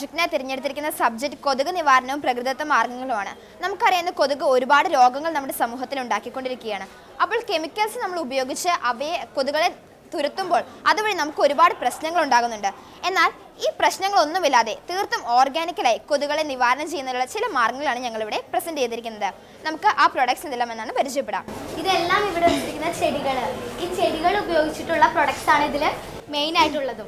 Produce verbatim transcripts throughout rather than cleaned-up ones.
പ്രോജക്റ്റിനെ തിരഞ്ഞെടുത്തിരിക്കുന്ന subject കൊതുക് നിവാരണവും പ്രകൃതിദത്ത മാർഗ്ഗങ്ങളുമാണ്. നമുക്കറിയാവുന്ന കൊതുക് ഒരുപാട് രോഗങ്ങൾ നമ്മുടെ സമൂഹത്തിൽ ഉണ്ടാക്കിക്കൊണ്ടിരിക്കുകയാണ്. അപ്പോൾ കെമിക്കൽസ് നമ്മൾ ഉപയോഗിച്ച് അവയെ കൊതുകുകളെ തുരത്തുമ്പോൾ അതുവഴി നമുക്ക് ഒരുപാട് പ്രശ്നങ്ങൾ ഉണ്ടാകുന്നുണ്ട്. എന്നാൽ ഈ പ്രശ്നങ്ങളൊന്നുമില്ലാതെ തീർത്തും ഓർഗാനിക്കലായി കൊതുകുകളെ നിവാരണം ചെയ്യുന്നതിനുള്ള ചില മാർഗ്ഗങ്ങളാണ് ഞങ്ങളിവിടെ പ്രസന്റ് ചെയ്തിരിക്കുന്നത്. നമുക്ക് ആ പ്രൊഡക്ട്സ് എന്തെല്ലാം എന്നാണ് പരിചയപ്പെടാം. ഇതെല്ലാം ഇവിടെ വെച്ചിരിക്കുന്ന ചെടികൾ, ഈ ചെടികൾ ഉപയോഗിച്ചിട്ടുള്ള പ്രൊഡക്ട്സ് ആണ് ഇതിൽ മെയിൻ ആയിട്ടുള്ളതും.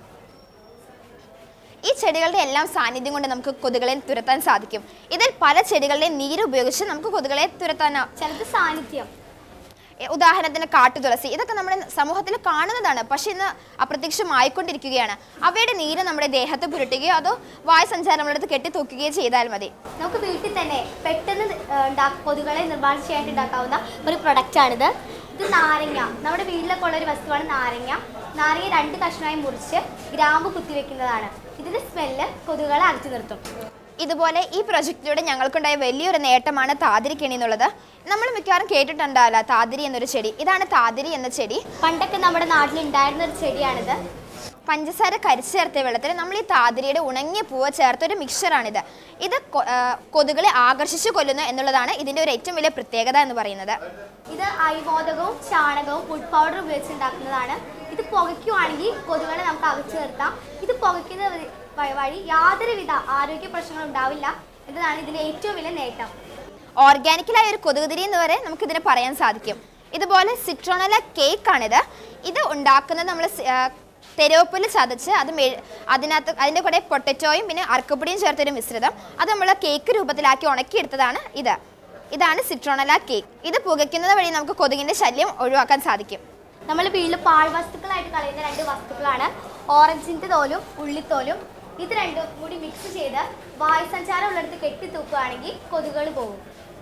ഈ ചെടികളുടെ എല്ലാം സാന്നിധ്യം കൊണ്ട് നമുക്ക് കൊതുകുകളെ തുരത്താൻ സാധിക്കും. ഇതിൽ പല ചെടികളുടെ നീര് ഉപയോഗിച്ച് നമുക്ക് കൊതുകുകളെ തുരത്താൻ ചിലത് സാന്നിധ്യം, ഉദാഹരണത്തിന് കാട്ടുതുളസി, ഇതൊക്കെ നമ്മുടെ സമൂഹത്തിൽ കാണുന്നതാണ്, പക്ഷെ ഇന്ന് അപ്രത്യക്ഷമായിക്കൊണ്ടിരിക്കുകയാണ്. അവയുടെ നീര് നമ്മുടെ ദേഹത്ത് പുരട്ടുകയോ അതോ വായുസഞ്ചാരം നമ്മളടുത്ത് കെട്ടി തൂക്കുകയോ ചെയ്താൽ മതി. നമുക്ക് വീട്ടിൽ തന്നെ പെട്ടെന്ന് കൊതുകുകളെ നിർമ്മാണം ചെയ്യാനായിട്ട് ഉണ്ടാക്കാവുന്ന ഒരു പ്രൊഡക്റ്റാണിത്. ഇത് നാരങ്ങ, നമ്മുടെ വീട്ടിലൊക്കെ ഉള്ള ഒരു വസ്തുവാണ് നാരങ്ങ. നാരങ്ങ രണ്ട് കഷ്ണമായി മുറിച്ച് ഗ്രാമ്പു കുത്തിവെക്കുന്നതാണ്. ഇതിന്റെ സ്മെല്ല് കൊതുകുകളെ അകറ്റി നിർത്തും. ഇതുപോലെ ഈ പ്രൊജക്റ്റിലൂടെ ഞങ്ങൾക്കുണ്ടായ വലിയൊരു നേട്ടമാണ് താതിരിക്കണി എന്നുള്ളത്. നമ്മൾ മിക്കവാറും കേട്ടിട്ടുണ്ടാവില്ല താതിരി എന്നൊരു ചെടി. ഇതാണ് താതിരി എന്ന ചെടി. പണ്ടൊക്കെ നമ്മുടെ നാട്ടിൽ ഉണ്ടായിരുന്ന ഒരു ചെടിയാണിത്. പഞ്ചസാര കരിച്ചു ചേർത്ത വെള്ളത്തിൽ നമ്മൾ ഈ താതിരിയുടെ ഉണങ്ങിയ പൂവ് ചേർത്തൊരു മിക്സറാണിത്. ഇത് കൊതുകുകളെ ആകർഷിച്ചു കൊല്ലുന്നു എന്നുള്ളതാണ് ഇതിൻ്റെ ഒരു ഏറ്റവും വലിയ പ്രത്യേകത എന്ന് പറയുന്നത്. ഇത് അരിമോദകവും ചാണകവും ഫുഡ് പൗഡർ ഉപയോഗിച്ചുണ്ടാക്കുന്നതാണ്. ഇത് പുകയ്ക്കുവാണെങ്കിൽ കൊതുകുകളെ നമുക്ക് അകച്ചു നിർത്താം. ഇത് പുകയ്ക്കുന്ന വഴി യാതൊരുവിധ ആരോഗ്യ പ്രശ്നങ്ങളും ഉണ്ടാവില്ല എന്നതാണ് ഇതിലെ ഏറ്റവും വലിയ നേട്ടം. ഓർഗാനിക്കലായ ഒരു കൊതുകുതിരി എന്ന് വരെ നമുക്കിതിനെ പറയാൻ സാധിക്കും. ഇതുപോലെ സിട്രോണല കേക്കാണിത്. ഇത് ഉണ്ടാക്കുന്നത് നമ്മൾ തെരുവപ്പുല്ല് ചതച്ച് അത് മെ അതിനകത്ത് അതിൻ്റെ കൂടെ പൊട്ടറ്റോയും പിന്നെ അർക്കപ്പൊടിയും ചേർത്തൊരു മിശ്രിതം അത് നമ്മൾ കേക്ക് രൂപത്തിലാക്കി ഉണക്കിയെടുത്തതാണ് ഇത്. ഇതാണ് സിട്രോണല കേക്ക്. ഇത് പുകയ്ക്കുന്നത് വഴി നമുക്ക് കൊതുകിൻ്റെ ശല്യം ഒഴിവാക്കാൻ സാധിക്കും. നമ്മൾ വീട്ടിൽ പാഴ്വസ്തുക്കളായിട്ട് കളയുന്ന രണ്ട് വസ്തുക്കളാണ് ഓറഞ്ചിൻ്റെ തോലും ഉള്ളിത്തോലും. ഇത് രണ്ടും കൂടി മിക്സ് ചെയ്ത് വായുസഞ്ചാരം ഉള്ളിടത്ത് കെട്ടി തൂക്കുകയാണെങ്കിൽ കൊതുകുകൾ പോകും.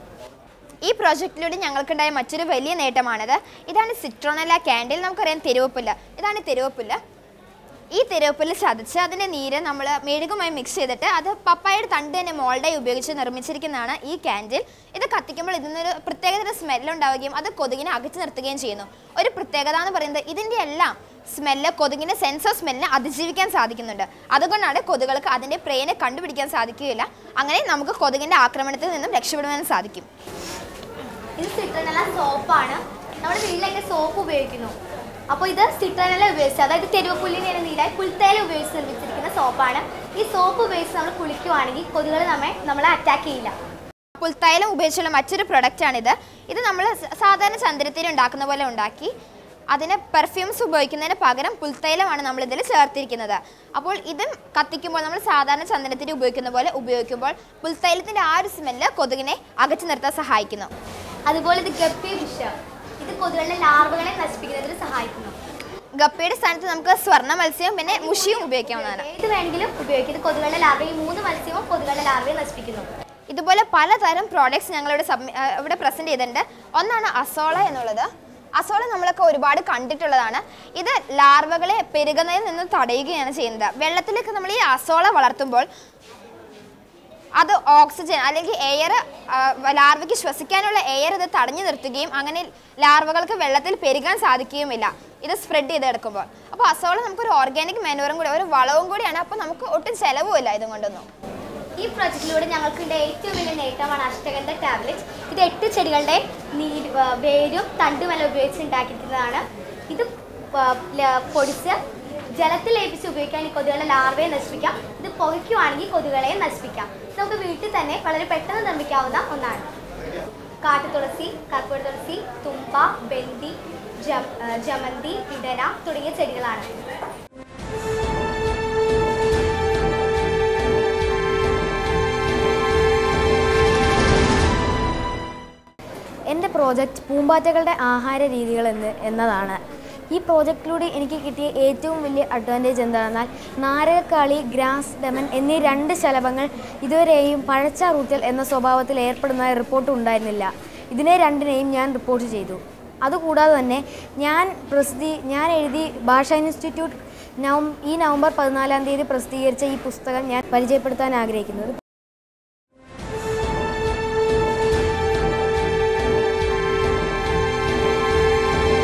ഈ പ്രോജക്റ്റിലൂടെ ഞങ്ങൾക്കുണ്ടായ മറ്റൊരു വലിയ നേട്ടമാണിത്. ഇതാണ് സിട്രോണല കാൻഡിൽ. നമുക്കറിയാം തെരുവപ്പുല്ല്, ഇതാണ് തെരുവപ്പുല്ല്. ഈ തെരുവപ്പുല്ല് ചതച്ച് അതിൻ്റെ നീര് നമ്മൾ മെഴുകുമായി മിക്സ് ചെയ്തിട്ട് അത് പപ്പായയുടെ തണ്ട് തന്നെ മോൾഡായി ഉപയോഗിച്ച് നിർമ്മിച്ചിരിക്കുന്നതാണ് ഈ കാൻഡിൽ. ഇത് കത്തിക്കുമ്പോൾ ഇതിനൊരു പ്രത്യേകതരം സ്മെല്ലുണ്ടാവുകയും അത് കൊതുകിനെ അകറ്റി നിർത്തുകയും ചെയ്യുന്നു. ഒരു പ്രത്യേകത എന്ന് പറയുന്നത് ഇതിൻ്റെ എല്ലാം സ്മെല്ല് കൊതുകിൻ്റെ സെൻസ് ഓഫ് സ്മെല്ലിനെ അതിജീവിക്കാൻ സാധിക്കുന്നുണ്ട്. അതുകൊണ്ടാണ് കൊതുകൾക്ക് അതിൻ്റെ പ്രേനെ കണ്ടുപിടിക്കാൻ സാധിക്കുകയില്ല. അങ്ങനെ നമുക്ക് കൊതുകിൻ്റെ ആക്രമണത്തിൽ നിന്നും രക്ഷപ്പെടുവാൻ സാധിക്കും. ഇത് സിട്രോണല സോപ്പാണ്. നമ്മുടെ വീട്ടിലൊക്കെ സോപ്പ് ഉപയോഗിക്കുന്നു. അപ്പോൾ ഇത് സിട്രോണല ഉപയോഗിച്ച്, അതായത് തെരുവപ്പുല്ലിനെ നീരായി പുൽത്തേല ഉപയോഗിച്ച് നിർമ്മിച്ചിരിക്കുന്ന സോപ്പാണ്. ഈ സോപ്പ് ഉപയോഗിച്ച് നമ്മൾ കുളിക്കുവാണെങ്കിൽ കൊതുകുകൾ നമ്മെ നമ്മളെ അറ്റാക്ക് ചെയ്യില്ല. പുൽത്തൈലം ഉപയോഗിച്ചുള്ള മറ്റൊരു പ്രൊഡക്റ്റാണിത്. ഇത് നമ്മൾ സാധാരണ ചന്ദനത്തിരി ഉണ്ടാക്കുന്ന പോലെ ഉണ്ടാക്കി അതിന് പെർഫ്യൂംസ് ഉപയോഗിക്കുന്നതിന് പകരം പുൽത്തൈലമാണ് നമ്മൾ ഇതിൽ ചേർത്തിരിക്കുന്നത്. അപ്പോൾ ഇതും കത്തിക്കുമ്പോൾ നമ്മൾ സാധാരണ ചന്ദനത്തിരി ഉപയോഗിക്കുന്ന പോലെ ഉപയോഗിക്കുമ്പോൾ പുൽത്തൈലത്തിൻ്റെ ആ ഒരു സ്മെല്ല് കൊതുകിനെ അകറ്റി നിർത്താൻ സഹായിക്കുന്നു. അതുപോലെ ഇത് ഗപ്പി ഫിഷ്, ഇത് കൊതുകുകളുടെ ലാർവകളെ നശിപ്പിക്കുന്നതിന് സഹായിക്കുന്നു. ഗപ്പിയുടെ സ്ഥാനത്ത് നമുക്ക് സ്വർണ്ണ മത്സ്യവും പിന്നെ മുഷിയും ഉപയോഗിക്കാവുന്നതാണ്. ഏത് വേണമെങ്കിലും ഉപയോഗിക്കുന്നത് കൊതുകുകളുടെ ലാർവ. ഈ മൂന്ന് മത്സ്യവും കൊതുകുകളുടെ ലാർവയെ നശിപ്പിക്കുന്നു. ഇതുപോലെ പലതരം പ്രോഡക്ട്സ് ഞങ്ങളിവിടെ സബ്മി ഇവിടെ പ്രസൻറ്റ് ചെയ്തിട്ടുണ്ട്. ഒന്നാണ് അസോള എന്നുള്ളത്. അസോള നമ്മളൊക്കെ ഒരുപാട് കണ്ടിട്ടുള്ളതാണ്. ഇത് ലാർവകളെ പെരുകുന്നതിൽ നിന്ന് തടയുകയാണ് ചെയ്യുന്നത്. വെള്ളത്തിലേക്ക് നമ്മൾ ഈ അസോള വളർത്തുമ്പോൾ അത് ഓക്സിജൻ അല്ലെങ്കിൽ എയർ ലാർവയ്ക്ക് ശ്വസിക്കാനുള്ള എയർ ഇത് തടഞ്ഞു നിർത്തുകയും അങ്ങനെ ലാർവകൾക്ക് വെള്ളത്തിൽ പെരുകാൻ സാധിക്കുകയുമില്ല ഇത് സ്പ്രെഡ് ചെയ്ത് കിടക്കുമ്പോൾ. അപ്പോൾ അസോള നമുക്കൊരു ഓർഗാനിക് മാനുവറും കൂടി ഒരു വളവും കൂടിയാണ്. അപ്പോൾ നമുക്ക് ഒട്ടും ചിലവുമില്ല ഇതും കൊണ്ടൊന്നും. ഈ പ്രൊജക്റ്റിലൂടെ ഞങ്ങൾക്കുണ്ട് ഏറ്റവും വലിയ നേട്ടമാണ് അഷ്ടഗന്ധ ടാബ്ലറ്റ്. ഇത് എട്ട് ചെടികളുടെ നീര് വേരും തണ്ടുമെല്ലാം ഉപയോഗിച്ച് ഉണ്ടാക്കിയിരിക്കുന്നതാണ്. ഇത് പൊടിച്ച് ജലത്തിൽ ലയിപ്പിച്ച് ഉപയോഗിക്കാൻ ഈ കൊതുകുകളുടെ ലാർവയെ നശിപ്പിക്കാം. ഇത് പുകയ്ക്കുവാണെങ്കിൽ കൊതുകുകളെ നശിപ്പിക്കാം. നമുക്ക് വീട്ടിൽ തന്നെ വളരെ പെട്ടെന്ന് നിർമ്മിക്കാവുന്ന ഒന്നാണ്. കാട്ടുതുളസി, കർപ്പൂര തുളസി, തുമ്പ, ബന്ദി, ജമന്തി, ഇടന തുടങ്ങിയ ചെടികളാണ്. എൻ്റെ പ്രോജക്റ്റ് പൂമ്പാറ്റകളുടെ ആഹാര രീതികൾ എന്ന് എന്നതാണ്. ഈ പ്രോജക്റ്റിലൂടെ എനിക്ക് കിട്ടിയ ഏറ്റവും വലിയ അഡ്വാൻറ്റേജ് എന്താണെന്നാൽ നാരകക്കാളി, ഗ്രാസ് ലെമൺ എന്നീ രണ്ട് ശലഭങ്ങൾ ഇതുവരെയും പഴച്ചാറൂറ്റൽ എന്ന സ്വഭാവത്തിൽ ഏർപ്പെടുന്ന റിപ്പോർട്ട് ഉണ്ടായിരുന്നില്ല. ഇതിനെ രണ്ടിനെയും ഞാൻ റിപ്പോർട്ട് ചെയ്തു. അതുകൂടാതെ തന്നെ ഞാൻ പ്രസിദ്ധീ ഞാൻ എഴുതി ഭാഷാ ഇൻസ്റ്റിറ്റ്യൂട്ട് നവം ഈ നവംബർ പതിനാലാം തീയതി പ്രസിദ്ധീകരിച്ച ഈ പുസ്തകം ഞാൻ പരിചയപ്പെടുത്താൻ ആഗ്രഹിക്കുന്നത്.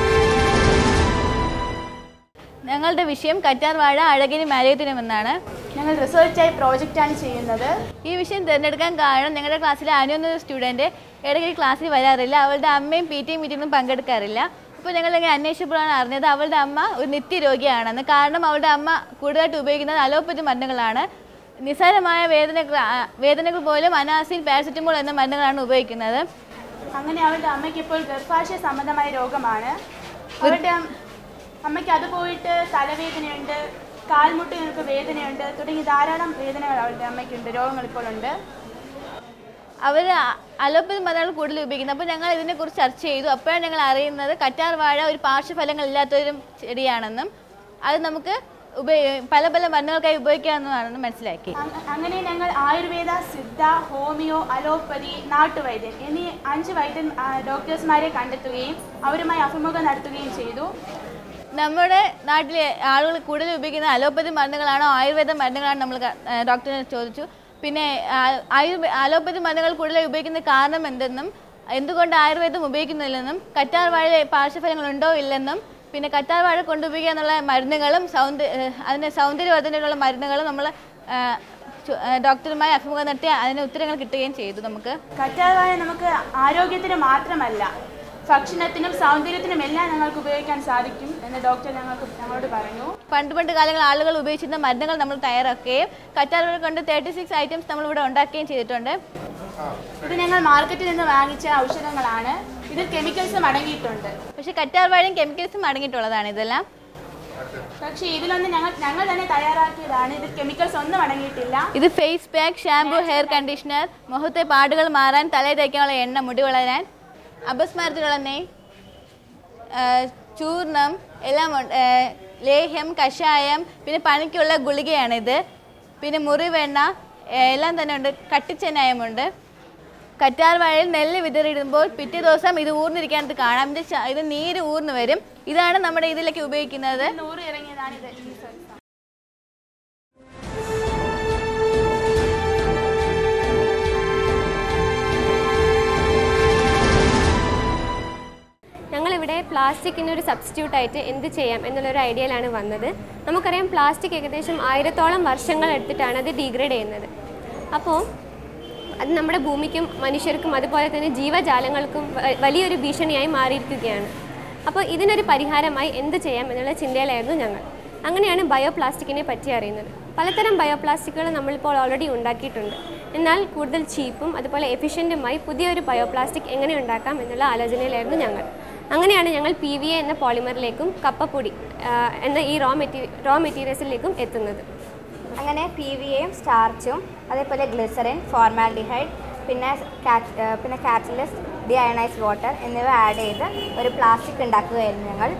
ഞങ്ങളുടെ വിഷയം കറ്റാർവാഴ അഴകിന് മാരേത്തിനുമെന്നാണ്. ഞങ്ങൾ റിസർച്ചായി പ്രോജക്റ്റാണ് ചെയ്യുന്നത്. ഈ വിഷയം തിരഞ്ഞെടുക്കാൻ കാരണം ഞങ്ങളുടെ ക്ലാസ്സിലെ അനു എന്ന സ്റ്റുഡൻറ്റ് ഇടയ്ക്ക് ക്ലാസ്സിൽ വരാറില്ല. അവളുടെ അമ്മയും പി ടി മീറ്റിംഗൊന്നും പങ്കെടുക്കാറില്ല. അപ്പോൾ ഞങ്ങളിങ്ങനെ അന്വേഷിച്ചപ്പോഴാണ് അറിഞ്ഞത് അവളുടെ അമ്മ ഒരു നിത്യരോഗിയാണെന്ന്. കാരണം അവളുടെ അമ്മ കൂടുതലായിട്ട് ഉപയോഗിക്കുന്നത് അലോപ്പതി മരുന്നുകളാണ്. നിസ്സാരമായ വേദനകൾ വേദനകൾ പോലും അനാസിൻ, പാരസെറ്റമോൾ എന്ന മരുന്നുകളാണ് ഉപയോഗിക്കുന്നത്. അങ്ങനെ അവളുടെ അമ്മയ്ക്ക് ഇപ്പോൾ ഗർഭാശയ സംബന്ധമായ രോഗമാണ്. അവളുടെ അമ്മയ്ക്ക് അത് പോയിട്ട് തലവേദനയുണ്ട്, കാൽമുട്ടുകൾക്ക് വേദനയുണ്ട് തുടങ്ങി ധാരാളം വേദനകൾ അവളുടെ അമ്മയ്ക്കുണ്ട്, രോഗങ്ങൾ ഇപ്പോൾ ഉണ്ട്. അവർ അലോപ്പതി മരുന്നുകൾ കൂടുതൽ ഉപയോഗിക്കുന്നത്. അപ്പോൾ ഞങ്ങൾ ഇതിനെക്കുറിച്ച് ചർച്ച ചെയ്തു. അപ്പോഴാണ് ഞങ്ങൾ അറിയുന്നത് കറ്റാർ വാഴ ഒരു പാർശ്വഫലങ്ങളില്ലാത്തൊരു ചെടിയാണെന്നും അത് നമുക്ക് ഉപയോഗ പല പല മരുന്നുകൾക്കായി ഉപയോഗിക്കാമെന്നാണെന്ന് മനസ്സിലാക്കി. അങ്ങനെ ഞങ്ങൾ ആയുർവേദ, സിദ്ധ, ഹോമിയോ, അലോപ്പതി, നാട്ടുവൈദ്യൻ എന്നീ അഞ്ച് വൈദ്യൻ ഡോക്ടേഴ്സ്മാരെ കണ്ടെത്തുകയും അവരുമായി അഭിമുഖം നടത്തുകയും ചെയ്തു. നമ്മുടെ നാട്ടിലെ ആളുകൾ കൂടുതൽ ഉപയോഗിക്കുന്ന അലോപ്പതി മരുന്നുകളാണോ ആയുർവേദ മരുന്നുകളാണോ നമ്മൾ ഡോക്ടറിനെ ചോദിച്ചു. പിന്നെ ആയുർവേ അലോപ്പതി മരുന്നുകൾ കൂടുതൽ ഉപയോഗിക്കുന്ന കാരണം എന്തെന്നും എന്തുകൊണ്ട് ആയുർവേദം ഉപയോഗിക്കുന്നില്ലെന്നും കറ്റാർ വാഴ പാർശ്വഫലങ്ങളുണ്ടോ ഇല്ലെന്നും പിന്നെ കറ്റാർ വാഴ കൊണ്ടുപയോഗിക്കുക എന്നുള്ള മരുന്നുകളും സൗന്ദര്യ അതിന് സൗന്ദര്യവർദ്ധനയുള്ള മരുന്നുകളും നമ്മൾ ഡോക്ടറുമായി അഭിമുഖം നടത്തി അതിന് ഉത്തരങ്ങൾ കിട്ടുകയും ചെയ്തു. നമുക്ക് കറ്റാർ വാഴ നമുക്ക് ആരോഗ്യത്തിന് മാത്രമല്ല ഭക്ഷണത്തിനും സൗന്ദര്യത്തിനും എല്ലാം ഞങ്ങൾക്ക് ഉപയോഗിക്കാൻ സാധിക്കും എന്ന് ഡോക്ടർ ഞങ്ങൾക്ക് ഞങ്ങളോട് പറഞ്ഞു. പണ്ട് പണ്ട് കാലങ്ങളിൽ ആളുകൾ ഉപയോഗിച്ചിരുന്ന മരുന്നുകൾ നമ്മൾ തയ്യാറാക്കുകയും കറ്റാർ വാഴ കൊണ്ട് തേർട്ടി സിക്സ് ഐറ്റംസ് നമ്മളിവിടെ ഉണ്ടാക്കുകയും ചെയ്തിട്ടുണ്ട്. ഇത് ഞങ്ങൾ മാർക്കറ്റിൽ നിന്ന് വാങ്ങിച്ച ഔഷധങ്ങളാണ്. ഇതിൽ കെമിക്കൽസും അടങ്ങിയിട്ടുണ്ട്. പക്ഷേ കറ്റാർ വാഴയും കെമിക്കൽസും അടങ്ങിയിട്ടുള്ളതാണ് ഇതെല്ലാം. പക്ഷേ ഇതിലൊന്ന് ഞങ്ങൾ ഞങ്ങൾ തന്നെ തയ്യാറാക്കിയതാണ്. ഇതിൽ കെമിക്കൽസ് ഒന്നും അടങ്ങിയിട്ടില്ല. ഇത് face pack, shampoo, hair conditioner, മുഖത്തെ പാടുകൾ മാറാൻ, തലയിൽ തേക്കാനുള്ള എണ്ണ, മുടി വളരാൻ, അപസ്മാരത്തിനുള്ള നെയ്, ചൂർണം എല്ലാം ലേഹ്യം, കഷായം, പിന്നെ പനിക്കുള്ള ഗുളികയാണിത്. പിന്നെ മുറിവെണ്ണ എല്ലാം തന്നെ ഉണ്ട്. കട്ടിച്ചെന്നായമുണ്ട്. കറ്റാർ വാഴയിൽ നെല്ല് വിതറിയിടുമ്പോൾ പിറ്റേ ദിവസം ഇത് ഊർന്നിരിക്കാനത് കാണാം. ഇത് ഇത് നീര് ഊർന്നു വരും. ഇതാണ് നമ്മുടെ ഇതിലേക്ക് ഉപയോഗിക്കുന്നത്. നൂറ് ഇറങ്ങിയതാണ് ഇത്. ഞങ്ങളിവിടെ പ്ലാസ്റ്റിക്കിനൊരു സബ്സ്റ്റിറ്റ്യൂട്ടായിട്ട് എന്ത് ചെയ്യാം എന്നുള്ളൊരു ഐഡിയയിലാണ് വന്നത്. നമുക്കറിയാം പ്ലാസ്റ്റിക് ഏകദേശം ആയിരത്തോളം വർഷങ്ങൾ എടുത്തിട്ടാണ് അത് ഡീഗ്രേഡ് ചെയ്യുന്നത്. അപ്പോൾ അത് നമ്മുടെ ഭൂമിക്കും മനുഷ്യർക്കും അതുപോലെ തന്നെ ജീവജാലങ്ങൾക്കും വലിയൊരു ഭീഷണിയായി മാറിയിരിക്കുകയാണ്. അപ്പോൾ ഇതിനൊരു പരിഹാരമായി എന്ത് ചെയ്യാം എന്നുള്ള ചിന്തയിലായിരുന്നു ഞങ്ങൾ. അങ്ങനെയാണ് ബയോ പ്ലാസ്റ്റിക്കിനെ പറ്റി അറിയുന്നത്. പലതരം ബയോ പ്ലാസ്റ്റിക്കുകൾ നമ്മളിപ്പോൾ ഓൾറെഡി ഉണ്ടാക്കിയിട്ടുണ്ട്. എന്നാൽ കൂടുതൽ ചീപ്പും അതുപോലെ എഫിഷ്യൻറ്റുമായി പുതിയൊരു ബയോ പ്ലാസ്റ്റിക് എങ്ങനെ ഉണ്ടാക്കാം എന്നുള്ള ആലോചനയിലായിരുന്നു ഞങ്ങൾ. അങ്ങനെയാണ് ഞങ്ങൾ പി വി എ എന്ന പോളിമറിലേക്കും കപ്പപ്പൊടി എന്ന ഈ റോ മെറ്റീരിയ റോ മെറ്റീരിയൽസിലേക്കും എത്തുന്നത്. അങ്ങനെ പി വി എയും സ്റ്റാർച്ചും അതേപോലെ ഗ്ലിസറിൻ, ഫോർമാൽഡിഹൈഡ്, പിന്നെ പിന്നെ കാറ്റലിസ്റ്റ്, ഡിഅയണൈസ്ഡ് വാട്ടർ എന്നിവ ആഡ് ചെയ്ത് ഒരു പ്ലാസ്റ്റിക് ഉണ്ടാക്കുകയായിരുന്നു ഞങ്ങൾ.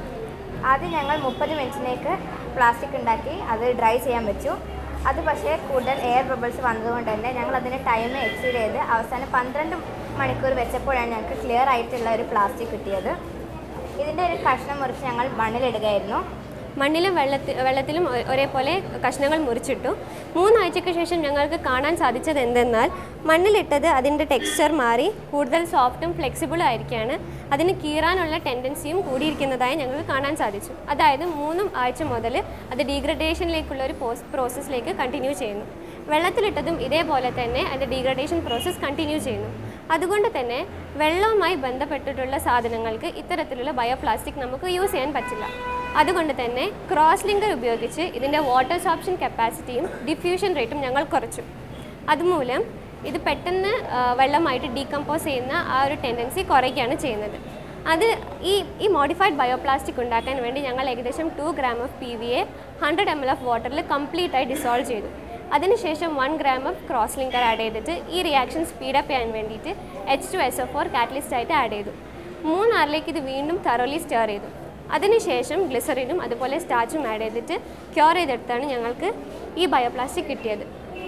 ആദ്യം ഞങ്ങൾ മുപ്പത് മിനിറ്റിലേക്ക് പ്ലാസ്റ്റിക് ഉണ്ടാക്കി അത് ഡ്രൈ ചെയ്യാൻ വെച്ചു. അത് പക്ഷേ കൂടുതൽ എയർ ബബിൾസ് വന്നതുകൊണ്ട് തന്നെ ഞങ്ങൾ അതിന് ടൈം എക്സീഡ് ചെയ്ത് അവസാനം പന്ത്രണ്ട് മണിക്കൂർ വെച്ചപ്പോഴാണ് ഞങ്ങൾക്ക് ക്ലിയർ ആയിട്ടുള്ള ഒരു പ്ലാസ്റ്റിക് കിട്ടിയത്. ഇതിൻ്റെ ഒരു കഷ്ണം മുറിച്ച് ഞങ്ങൾ മണ്ണിലിടുകയായിരുന്നു. മണ്ണിലും വെള്ളത്തിൽ വെള്ളത്തിലും ഒരേപോലെ കഷ്ണങ്ങൾ മുറിച്ചിട്ടു. മൂന്നാഴ്ചയ്ക്ക് ശേഷം ഞങ്ങൾക്ക് കാണാൻ സാധിച്ചത് എന്തെന്നാൽ മണ്ണിലിട്ടത് അതിൻ്റെ ടെക്സ്ചർ മാറി കൂടുതൽ സോഫ്റ്റും ഫ്ലെക്സിബിളും ആയിരിക്കുകയാണ്. അതിന് കീറാനുള്ള ടെൻഡൻസിയും കൂടിയിരിക്കുന്നതായി ഞങ്ങൾക്ക് കാണാൻ സാധിച്ചു. അതായത് മൂന്നും ആഴ്ച മുതൽ അത് ഡീഗ്രഡേഷനിലേക്കുള്ള ഒരു പ്രോസസ്സിലേക്ക് കണ്ടിന്യൂ ചെയ്യുന്നു. വെള്ളത്തിലിട്ടതും ഇതേപോലെ തന്നെ അതിൻ്റെ ഡീഗ്രഡേഷൻ പ്രോസസ്സ് കണ്ടിന്യൂ ചെയ്യുന്നു. അതുകൊണ്ട് തന്നെ വെള്ളവുമായി ബന്ധപ്പെട്ടിട്ടുള്ള സാധനങ്ങൾക്ക് ഇത്തരത്തിലുള്ള ബയോപ്ലാസ്റ്റിക് നമുക്ക് യൂസ് ചെയ്യാൻ പറ്റില്ല. അതുകൊണ്ട് തന്നെ ക്രോസ് ലിങ്കർ ഉപയോഗിച്ച് ഇതിൻ്റെ വാട്ടർ സോർപ്ഷൻ കപ്പാസിറ്റിയും ഡിഫ്യൂഷൻ റേറ്റും ഞങ്ങൾ കുറച്ചു. അതുമൂലം ഇത് പെട്ടെന്ന് വെള്ളമായിട്ട് ഡീകമ്പോസ് ചെയ്യുന്ന ആ ഒരു ടെൻഡൻസി കുറയ്ക്കുകയാണ് ചെയ്യുന്നത്. അത് ഈ ഈ മോഡിഫൈഡ് ബയോപ്ലാസ്റ്റിക് ഉണ്ടാക്കാൻ വേണ്ടി ഞങ്ങൾ ഏകദേശം two gram of P V A hundred M L of വാട്ടറിൽ കംപ്ലീറ്റായി ഡിസോൾവ് ചെയ്തു. അതിനുശേഷം one gram of cross linker add ചെയ്തിട്ട് ഈ റിയാക്ഷൻ സ്പീഡപ്പ് ചെയ്യാൻ വേണ്ടിയിട്ട് H two S O four catalyst ആയിട്ട് ആഡ് ചെയ്തു. മൂന്നാറിലേക്ക് ഇത് വീണ്ടും തറോലി സ്റ്റർ ചെയ്തു. അതിനുശേഷം ഗ്ലിസറിനും അതുപോലെ സ്റ്റാർച്ചും ആഡ് ചെയ്തിട്ട് ക്യൂർ ചെയ്തെടുത്താണ് ഞങ്ങൾക്ക് ഈ ബയോപ്ലാസ്റ്റിക് കിട്ടിയത്.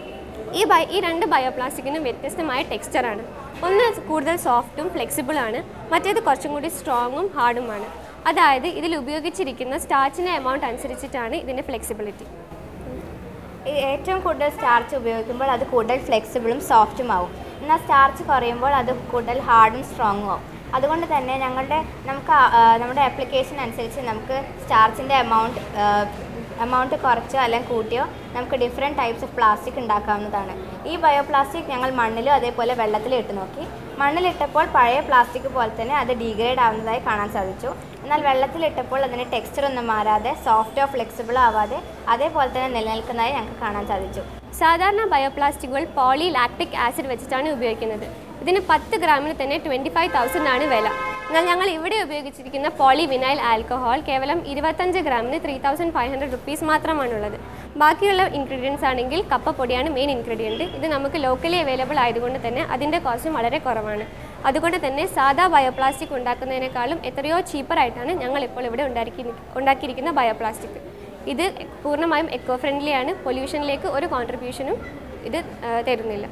ഈ ബയോ ഈ രണ്ട് ബയോപ്ലാസ്റ്റിക്കിനും വ്യത്യസ്തമായ ടെക്സ്ചറാണ്. ഒന്ന് കൂടുതൽ സോഫ്റ്റും ഫ്ലെക്സിബിളാണ്, മറ്റേത് കുറച്ചും കൂടി സ്ട്രോങ്ങും ഹാർഡുമാണ്. അതായത് ഇതിൽ ഉപയോഗിച്ചിരിക്കുന്ന സ്റ്റാർച്ചിൻ്റെ എമൗണ്ട് അനുസരിച്ചിട്ടാണ് ഇതിൻ്റെ ഫ്ലെക്സിബിലിറ്റി. ഏറ്റവും കൂടുതൽ സ്റ്റാർച്ച് ഉപയോഗിക്കുമ്പോൾ അത് കൂടുതൽ ഫ്ലെക്സിബിളും സോഫ്റ്റും ആവും. എന്നാൽ സ്റ്റാർച്ച് കുറയുമ്പോൾ അത് കൂടുതൽ ഹാർഡും സ്ട്രോങ്ങും ആവും. അതുകൊണ്ട് തന്നെ ഞങ്ങളുടെ നമുക്ക് നമ്മുടെ ആപ്ലിക്കേഷൻ അനുസരിച്ച് നമുക്ക് സ്റ്റാർച്ചിൻ്റെ എമൗണ്ട് എമൗണ്ട് കുറച്ചോ അല്ലെങ്കിൽ കൂട്ടിയോ നമുക്ക് ഡിഫറെൻറ്റ് ടൈപ്സ് ഓഫ് പ്ലാസ്റ്റിക് ഉണ്ടാക്കാവുന്നതാണ്. ഈ ബയോ പ്ലാസ്റ്റിക് ഞങ്ങൾ മണ്ണിലും അതേപോലെ വെള്ളത്തിലും ഇട്ട് നോക്കി. മണ്ണിലിട്ടപ്പോൾ പഴയ പ്ലാസ്റ്റിക് പോലെ തന്നെ അത് ഡീഗ്രേഡ് ആവുന്നതായി കാണാൻ സാധിച്ചു. എന്നാൽ വെള്ളത്തിലിട്ടപ്പോൾ അതിൻ്റെ ടെക്സ്ചർ ഒന്നും മാറാതെ സോഫ്റ്റോ ഫ്ലെക്സിബിളോ ആവാതെ അതേപോലെ തന്നെ നിലനിൽക്കുന്നതായി ഞങ്ങൾക്ക് കാണാൻ സാധിച്ചു. സാധാരണ ബയോപ്ലാസ്റ്റിക്കുകൾ പോളി ലാക്റ്റിക് ആസിഡ് വെച്ചിട്ടാണ് ഉപയോഗിക്കുന്നത്. ഇതിന് പത്ത് ഗ്രാമിന് തന്നെ ട്വൻറ്റി ഫൈവ് തൗസൻഡ് ആണ് വില. എന്നാൽ ഞങ്ങൾ ഇവിടെ ഉപയോഗിച്ചിരിക്കുന്ന പോളി വിനൈൽ ആൽക്കഹോൾ കേവലം ഇരുപത്തഞ്ച് ഗ്രാമിന് three thousand five hundred rupees മാത്രമാണുള്ളത്. ബാക്കിയുള്ള ഇൻഗ്രീഡിയൻസ് ആണെങ്കിൽ കപ്പപ്പൊടിയാണ് മെയിൻ ഇൻഗ്രീഡിയൻറ്റ്. ഇത് നമുക്ക് ലോക്കലി അവൈലബിൾ ആയതുകൊണ്ട് തന്നെ അതിൻ്റെ കോസ്റ്റും വളരെ കുറവാണ്. അതുകൊണ്ട് തന്നെ സാധാ ബയോപ്ലാസ്റ്റിക് ഉണ്ടാക്കുന്നതിനേക്കാളും എത്രയോ ചീപ്പറായിട്ടാണ് ഞങ്ങളിപ്പോൾ ഇവിടെ ഉണ്ടാക്കി ഉണ്ടാക്കിയിരിക്കുന്ന ബയോപ്ലാസ്റ്റിക്. ഇത് പൂർണ്ണമായും എക്കോ ഫ്രണ്ട്ലിയാണ്. പൊല്യൂഷനിലേക്ക് ഒരു കോൺട്രിബ്യൂഷനും ഇത് തരുന്നില്ല.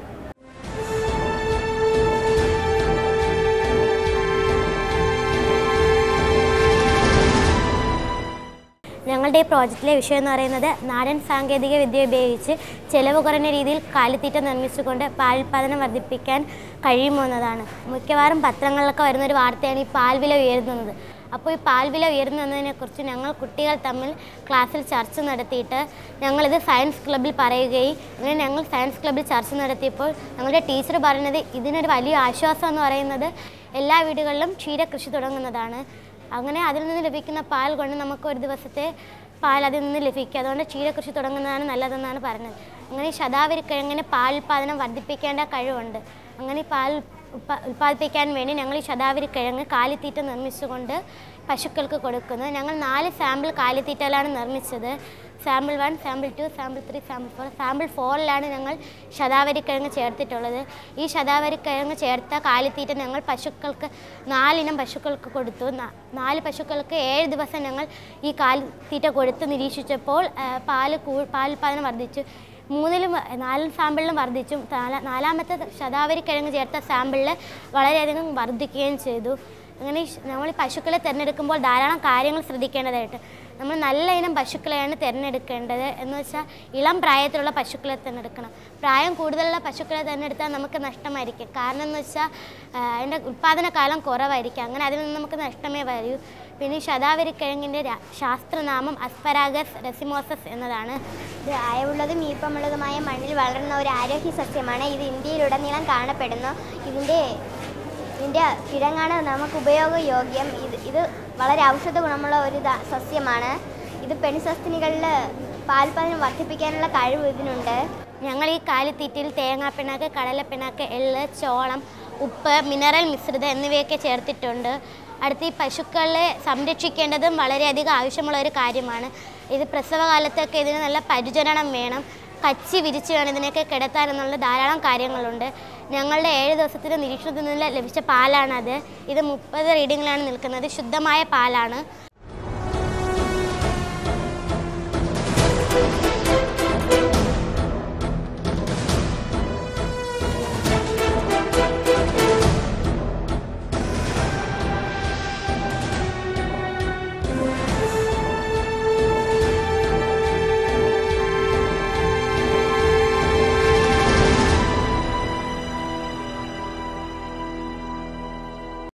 ഞങ്ങളുടെ ഈ പ്രോജക്റ്റിലെ വിഷയം എന്ന് പറയുന്നത് നാടൻ സാങ്കേതിക വിദ്യ ഉപയോഗിച്ച് ചിലവ് കുറഞ്ഞ രീതിയിൽ കാലിത്തീറ്റ നിർമ്മിച്ചുകൊണ്ട് പാലുൽപാദനം വർദ്ധിപ്പിക്കാൻ കഴിയുമോ എന്നതാണ്. മിക്കവാറും പത്രങ്ങളിലൊക്കെ വരുന്നൊരു വാർത്തയാണ് ഈ പാൽ വില ഉയരുന്നത്. അപ്പോൾ ഈ പാൽ വില ഉയരുന്നതിനെക്കുറിച്ച് ഞങ്ങൾ കുട്ടികൾ തമ്മിൽ ക്ലാസ്സിൽ ചർച്ച നടത്തിയിട്ട് ഞങ്ങളിത് സയൻസ് ക്ലബ്ബിൽ പറയുകയും അങ്ങനെ ഞങ്ങൾ സയൻസ് ക്ലബ്ബിൽ ചർച്ച നടത്തിയപ്പോൾ ഞങ്ങളുടെ ടീച്ചർ പറയുന്നത് ഇതിനൊരു വലിയ ആശ്വാസം എന്ന് പറയുന്നത് എല്ലാ വീടുകളിലും ക്ഷീരകൃഷി തുടങ്ങുന്നതാണ്. അങ്ങനെ അതിൽ നിന്ന് ലഭിക്കുന്ന പാൽ കൊണ്ട് നമുക്ക് ഒരു ദിവസത്തെ പാൽ അതിൽ നിന്ന് ലഭിക്കുക. അതുകൊണ്ട് ക്ഷീരകൃഷി തുടങ്ങുന്നതാണ് നല്ലതെന്നാണ് പറഞ്ഞത്. അങ്ങനെ ശതാവരിക്കിഴങ്ങിന് പാൽ ഉൽപ്പാദനം വർദ്ധിപ്പിക്കേണ്ട കഴിവുണ്ട്. അങ്ങനെ പാൽ ഉൽപ്പാ ഉൽപ്പാദിപ്പിക്കാൻ വേണ്ടി ഞങ്ങൾ ഈ ശതാവരിക്കിഴങ്ങ് കാലിത്തീറ്റ നിർമ്മിച്ചുകൊണ്ട് പശുക്കൾക്ക് കൊടുക്കുന്നു. ഞങ്ങൾ നാല് സാമ്പിൾ കാലിത്തീറ്റയിലാണ് നിർമ്മിച്ചത്. Sample one, sample two, sample three, sample four. Sample ഫോറിലാണ് ഞങ്ങൾ ശതാവരിക്കിഴങ്ങ് ചേർത്തിട്ടുള്ളത്. ഈ ശതാവരിക്കിഴങ്ങ് ചേർത്ത കാലിത്തീറ്റ ഞങ്ങൾ പശുക്കൾക്ക് നാലിനം പശുക്കൾക്ക് കൊടുത്തു. നാല് പശുക്കൾക്ക് ഏഴ് ദിവസം ഞങ്ങൾ ഈ കാലിത്തീറ്റ കൊടുത്ത് നിരീക്ഷിച്ചപ്പോൾ പാല് കൂ പാലുൽപാദനം വർദ്ധിച്ചു. മൂന്നിലും നാലും സാമ്പിളിലും വർദ്ധിച്ചു. നാലാമത്തെ ശതാവരിക്കിഴങ്ങ് ചേർത്ത സാമ്പിളിൽ വളരെയധികം വർദ്ധിക്കുകയും ചെയ്തു. അങ്ങനെ നമ്മൾ ഈ പശുക്കളെ തിരഞ്ഞെടുക്കുമ്പോൾ ധാരാളം കാര്യങ്ങൾ ശ്രദ്ധിക്കേണ്ടതായിട്ട് നമ്മൾ നല്ല ഇനം പശുക്കളെയാണ് തിരഞ്ഞെടുക്കേണ്ടത്. എന്ന് വെച്ചാൽ ഇളം പ്രായത്തിലുള്ള പശുക്കളെ തിരഞ്ഞെടുക്കണം. പ്രായം കൂടുതലുള്ള പശുക്കളെ തിരഞ്ഞെടുത്താൽ നമുക്ക് നഷ്ടമായിരിക്കും. കാരണം എന്ന് വെച്ചാൽ അതിൻ്റെ ഉൽപ്പാദന കാലം കുറവായിരിക്കും. അങ്ങനെ അതിൽ നിന്ന് നമുക്ക് നഷ്ടമേ വരൂ. പിന്നെ ഈ ശതാവരിക്കിഴങ്ങിൻ്റെ ശാസ്ത്രനാമം അസ്പരാഗസ് റെസിമോസസ് എന്നതാണ്. ഇത് അയവുള്ളതും ഈപ്പമുള്ളതുമായ മണ്ണിൽ വളരുന്ന ഒരു ആരോഗ്യ സസ്യമാണ്. ഇത് ഇന്ത്യയിലുടനീളം കാണപ്പെടുന്നു. ഇതിൻ്റെ ഇതിൻ്റെ കിഴങ്ങാണ് നമുക്ക് ഉപയോഗയോഗ്യം. ഇത് ഇത് വളരെ ഔഷധ ഗുണമുള്ള ഒരു സസ്യമാണ്. ഇത് പെൺസസ്തിനികളിൽ പാൽപാദനം വർദ്ധിപ്പിക്കാനുള്ള കഴിവ് ഇതിനുണ്ട്. ഞങ്ങൾ ഈ കാലിത്തീറ്റയിൽ തേങ്ങാപ്പിണ്ണാക്ക്, കടലപ്പിണ്ണാക്ക്, എള്ള്, ചോളം, ഉപ്പ്, മിനറൽ മിശ്രിതം എന്നിവയൊക്കെ ചേർത്തിട്ടുണ്ട്. അടുത്ത് ഈ പശുക്കളെ സംരക്ഷിക്കേണ്ടതും വളരെയധികം ആവശ്യമുള്ള ഒരു കാര്യമാണ്. ഇത് പ്രസവകാലത്തൊക്കെ ഇതിന് നല്ല പരിചരണം വേണം. കച്ചി വിരിച്ച് വേണം ഇതിനൊക്കെ കിടത്താൻ എന്നുള്ള ധാരാളം കാര്യങ്ങളുണ്ട്. ഞങ്ങളുടെ ഏഴ് ദിവസത്തിന് നിരീക്ഷണത്തിൽ നിന്ന് ലഭിച്ച പാലാണത്. ഇത് മുപ്പത് റീഡിങ്ങിലാണ് നിൽക്കുന്നത്. ശുദ്ധമായ പാലാണ്.